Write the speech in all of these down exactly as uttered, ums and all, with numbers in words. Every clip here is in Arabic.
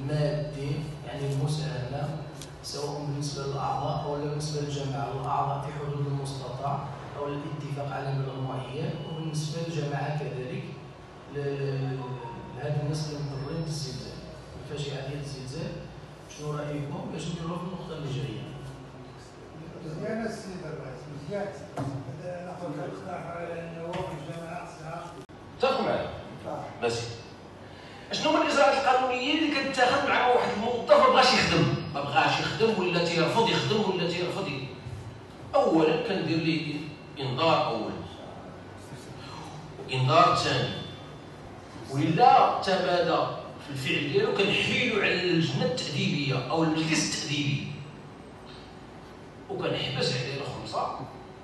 المادي يعني المساهمه سواء بالنسبه للاعضاء او بالنسبه للجماعه، الاعضاء في حدود المستطاع او الاتفاق على مبلغ معين، وبالنسبه للجماعه كذلك لهاد الناس اللي مضرين بالزلزال، الفاجعه ديال الزلزال. شنو رايكم باش نديروها في النقطه اللي جايه؟ مزيان السيد الرئيس، مزيان. ناخذ الاقتراح على انه الجماعه خصها اتفق معايا. ماشي. شنو هما الاجراءات القانونيه اللي كتاخذ مع واحد الموظف ما بغاش يخدم، ما بغاش يخدم ولا تيرفض يخدم ولا تيرفض يخدم؟ اولا كندير ليه انذار اول، انذار ثاني، وإلا تمادى في الفعل ديالو كنحيلو على اللجنه التاديبيه او المجلس التاديبي وكنحبس عليه الخمسه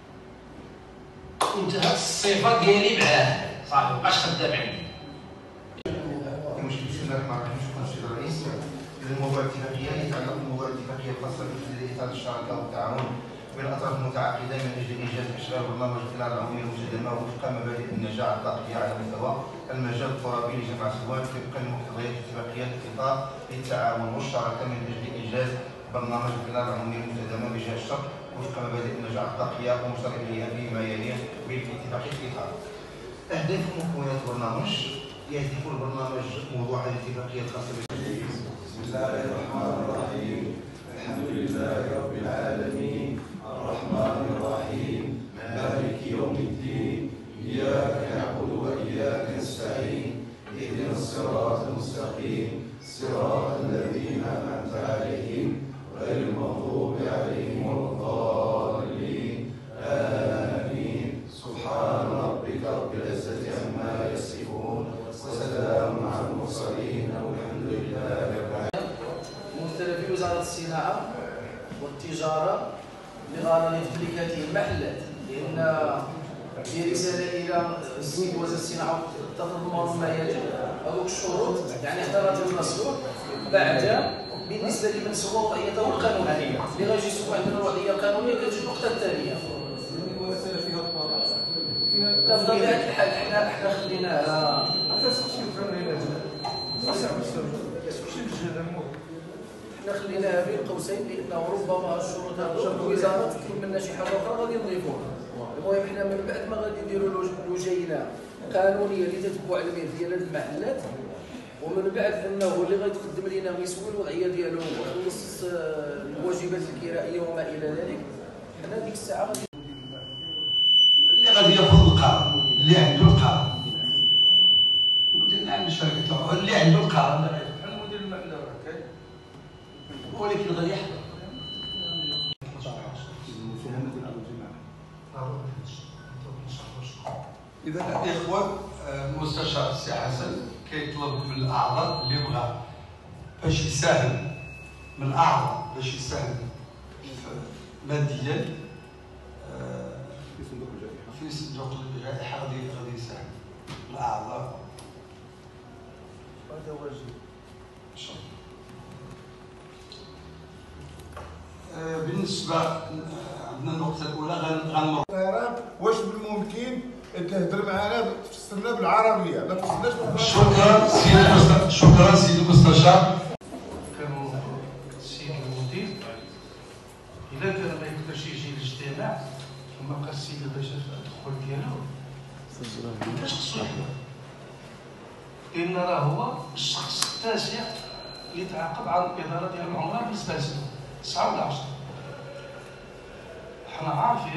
وانتهت الصفه ديالي معاه صافي مابقاش خدام عندي. المشكل بسم الله الرحمن الرحيم. شكرا سيد الرئيس. اذا موضوع الاتفاقيه يتعلق بالموضوع الاتفاقيه الخاصه بتجديد اطار الشراكه والتعاون بين الاطراف المتعاقدين من اجل انجاز اشغال برنامج القطاع العمومي المستدامه وفق مبادئ النجاح الطاقيه على مستوى المجال الترابي لجمع السواد طبقا لمقتضيات اتفاقيه الاطار للتعاون والشراكه من اجل انجاز برنامج القطاع العمومي المستدامه بجهه الشرق وفق مبادئ النجاح الطاقيه ومشار اليها فيما يليه بالاتفاقيه الاطار. اهداف ومكونات البرنامج: يهدف البرنامج موضوع الاتفاقيه الخاصه بسم الله الرحمن الرحيم. الحمد لله رب العالمين الرحمن الرحيم مالك يوم الدين إياك نعبد وإياك نستعين اهدنا الصراط المستقيم صراط الذين أنعمت عليهم غير المغضوب عليهم ولا الضالين آمين. سبحان ربك رب العزة عما يصفون وسلام على المرسلين والحمد لله رب العالمين. ممثلة في وزارة الصناعة والتجارة بغرض امتلاكات المحلات، لأن في رسالة إلى السيد وزير الصناعة تتضمن ما يجب هذوك الشروط، يعني احترات المسؤول بعد بالنسبة لمن سوى وضعيته القانونية اللي غيجي يسوق عندنا الوضعية القانونية كتجي النقطة الثانية. لا بطبيعة الحال حنا حنا خليناها حنا خليناها بين قوسين لانه ربما الشروط هذو الوزاره تطلب منا شي حاجه اخرى غادي نضيفوها. المهم حنا من بعد ما غادي نديروا لجينه قانونيه اللي تتبع المير ديال هاد المحلات، ومن بعد انه اللي غيتقدم لنا ويسوي الوضعيه ديالو ويخلص الواجبات الكرائيه وما الى ذلك، حنا ديك الساعه غادي اللي غادي ياخذ القرار اللي عنده القرار اللي عنده الشركه اللي عنده القرار المدير المحلة كاين ولكن غادي يحضر. إذا الإخوة المستشار السي حسن كيطلب من الأعضاء اللي بغى باش يساهم من الأعضاء باش يساهم ماديا في صندوق الجائحة في صندوق الجائحة غادي غادي يساهم الأعضاء. هذا واجب إن شاء الله. بالنسبة عندنا النقطة الأولى غنمر واش بالممكن تهضر معنا تفسرنا بالعربيه ما تفسرناش بالفرنسيه. شكرا سيدي شكرا سيدي المستشار. كانوا السيد المدير الا كان ما يقدرش يجي للاجتماع وما بقى السيد باش الدخول ديالو كيفاش خصو يحضر؟ لان راه هو الشخص التاسع اللي تعاقب على الاداره ديال العمره بالنسبه لسنه تسعه ولا عشرة. حنا عارفين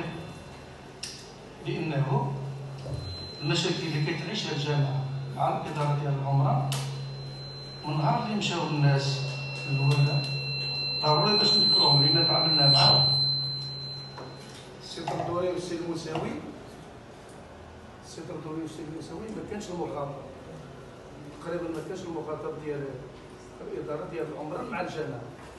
بانه المشاكل اللي كتعيشها الجامعه مع الاداره ديال العمره من نهار اللي مشاو الناس للولاء ضروري باش نذكروهم لان تعاملنا معاهم. السي الدوري والسي المساوي السي الدوري والسي المساوي ما كانش المخاطره تقريبا ما كانش المخاطر ديال الاداره ديال العمره مع الجامعه.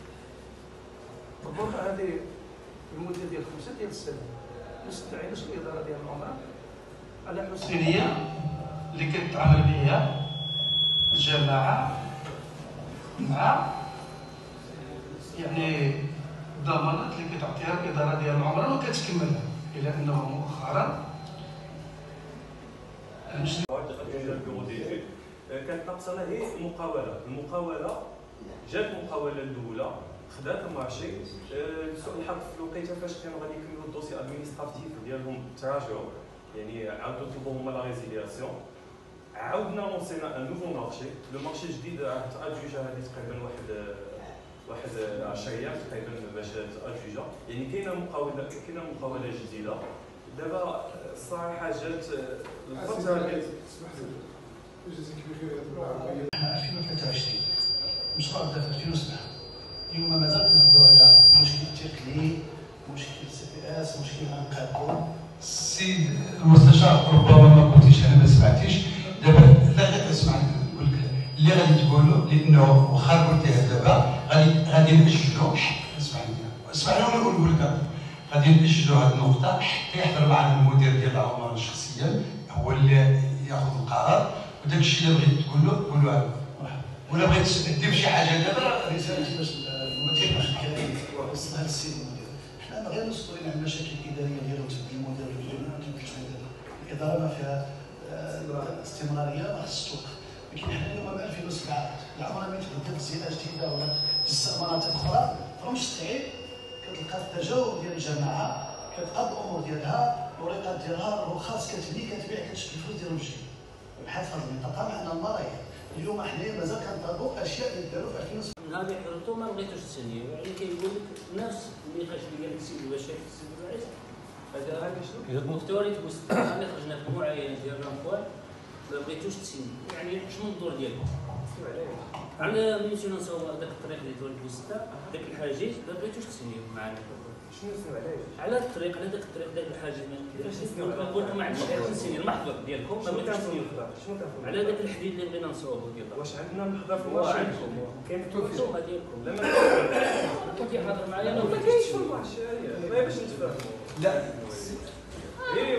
ربما هذه المده ديال خمسه ديال السنه ما استعينش الاداره ديال العمره على حسن النيه اللي كتعامل بها الجماعه مع يعني الضمانات اللي كتعطيها الاداره ديال العمره وكتكملها، الى انه مؤخرا كانت ناقصنا هي المقاوله، المقاوله جات المقاوله الاولى خدات المارشي. سوء الحظ في الوقيته فاش كانوا غادي يكملوا الدوسي ادمينستراتيف ديالهم تراجعوا، يعني عاودوا طلبوا هما لا ريزيلياسيون. عاودنا لونسينا ان نوفو مارشي. لو مارشي جديد تادجوجا هذه تقريبا واحد واحد عشرة ايام تقريبا باش تادجوجا، يعني كاينه مقاوله كاينه مقاوله جديده. دابا الصراحه جات الفتره اللي احنا ألفين وثلاثة وعشرين مشروع بدا في ألفين وسبعة. اليوم مازال كنهضروا على مشكل التقليد، مشكل السي بي اس، مشكل انقاذكم. السيد المستشار ربما ما قلتيش انا ما سمعتيش، دابا لا غير اسمع نقول لك اللي غادي تقولوا، لانه واخا قلتيها دابا غادي غادي نأجلوا. اسمعني اسمعني وانا نقول لك غادي نأجلوا هذه النقطه حتى يحضر معنا المدير ديال العماره شخصيا، هو اللي ياخذ القرار، وداك الشيء اللي بغيت تقول له قولوا له. ولا بغيت دير شي حاجه دابا رساله باش المدير باش وصلها للسيد المدير. حنا غير مسؤولين عن المشاكل الاداريه ديالهم تبديل المدير والجميع ما كيمكنش الاداره ما فيها استمراريه ما خصش توقف. ولكن حنا اليوم ب ألفين وسبعة العماره ملي تبدل تزيينات جديده ولا تجسد مناطق اخرى فرمش صعيب كتلقى التجاوب ديال الجماعه كتقاد الامور ديالها الوريقات ديالها الرخص كتبني كتبيع كتشد الفلوس ديالهم بشي بحال في هذه المنطقه معنا المرايا. اليوم حنا مازال كنطالبوا اشياء اللي داروا في ألفين وسبعة. نهار اللي حضرتو ما بغيتوش تسنيو، يعني كيقول لك الناس النقاش اللي قال لك السيد البشير في السيد الرئيس هذا محتوى توسط اللي خرجنا في معاينه ديال الرامبوال ما بغيتوش تسنيو، يعني شنو الدور ديالكم؟ على ملي نصاوب هذاك الطريق اللي تولد بوسطه داك الحاجز ما بغيتوش تسنيو معنا. شنو نسمع عليه؟ على الطريق على ذاك الطريق داك الحاجز كيفاش نسنيو؟ نقول لكم ما عندناش نسنيو المحضر ديالكم ما بغيتوش تسنيو شنو كنفهم على ذاك الحديد اللي بغينا نصاوبو ديال واش عندنا المحضر في المارشي عندكم كاين التوفيق ديالكم لا ما كنتي حاضر معايا انا ما كاينش في المارشي ما باش نتفاهموا. لا اي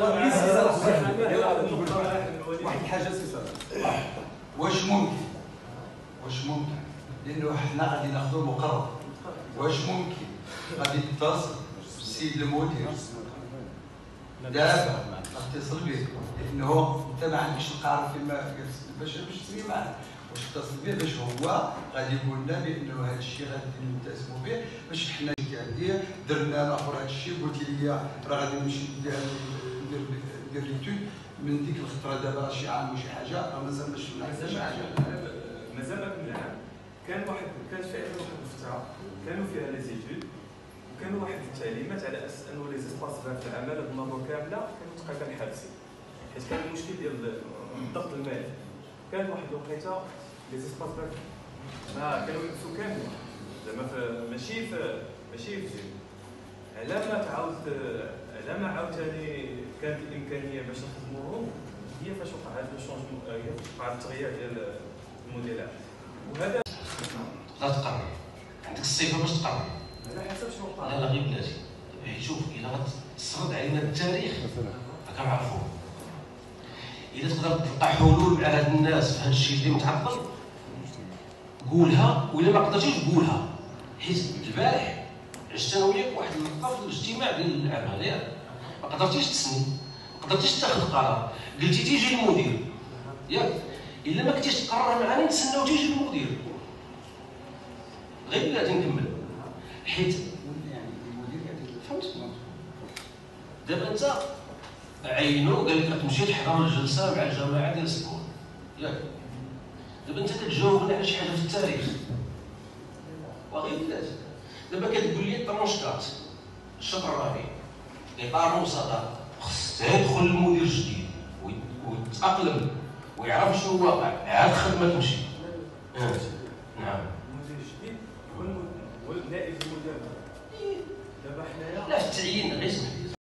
واحد الحاجه سي صالح واش ممكن واش ممكن لانه حنا غادي ناخذوا مقرر، واش ممكن غادي تتصل بالسيد المدير دابا اتصل به لانه انت ما عندكش القرار فيما باش باش تسمي معاه، واش اتصل به باش هو غادي يقول لنا بانه هذا الشيء غادي نلتزموا به باش حنا كندير درنا الاخر هذا الشيء قلت لي راه غادي نمشي ندير ندير ليتود من ديك الخطره دابا راه شي عام وشي حاجه راه مازال ما شفنا حتى شي حاجه. مازال ما كملنا. كان واحد كانت فعلا واحد الفتره كانوا فيها لي زيتود وكانوا واحد التعليمات على اساس انه لي سباس في العمل هذه المره كامله كانوا تقريبا حابسين حيت كان المشكل ديال الضغط المالي. كانت واحد الوقيته لي سباس ما كانوا يحبسوا كاملين زعما ماشي في ماشي في زين. على ما تعاود على ما عاوتاني كانت الامكانيه باش نخدموهم هي فاش وقع هذا الشونجمون هي فاش وقع التغيير ديال المدير العام. وهذا لا تقرر عندك الصفه باش تقرر على حسب شنو وقع. لا لا غير بلاتي شوف الا غتسرد علينا التاريخ كنعرفوه. الا تقدر تلقى حلول مع هاد الناس في هاد الشيء اللي متعطل قولها، والا ما قدرتيش قولها. حيت البارح عشت انا وياك واحد اللقطه في الاجتماع ديال العمل ياك ما قدرتيش تسني ما قدرتيش تاخذ قرار، قلتي تيجي المدير ياك الا ما كنتيش تقرر معنا نتسناو تيجي المدير غير بلاتي نكمل. حيت فهمت دابا انت عينو قال لك تمشي تحضر الجلسه مع الجماعه ديال السكون ياك دابا انت كتجاوبنا على شي حاجه في التاريخ وغير بلاتي. دابا كتقول لي طرونشكات الشطر الرابع اطار مصادره خص يدخل المدير الجديد ويتاقلم ويعرف شنو واقع عاد الخدمه تمشي.